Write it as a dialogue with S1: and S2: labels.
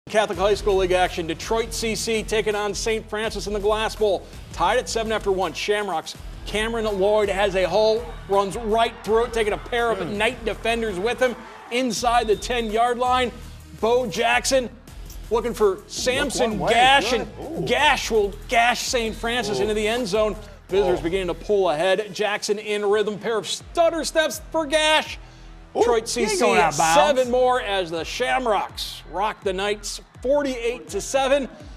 S1: Catholic High School League action. Detroit CC taking on St. Francis in the Glass Bowl. Tied at 7 after 1. Shamrocks. Cameron Lloyd has a hole, runs right through it, taking a pair of Knight defenders with him inside the 10-yard line. Bo Jackson looking for Samson Gash, and Gash will gash St. Francis into the end zone. Visitors beginning to pull ahead. Jackson in rhythm, pair of stutter steps for Gash. Detroit CC 7 more as the Shamrocks rock the Knights 48-7.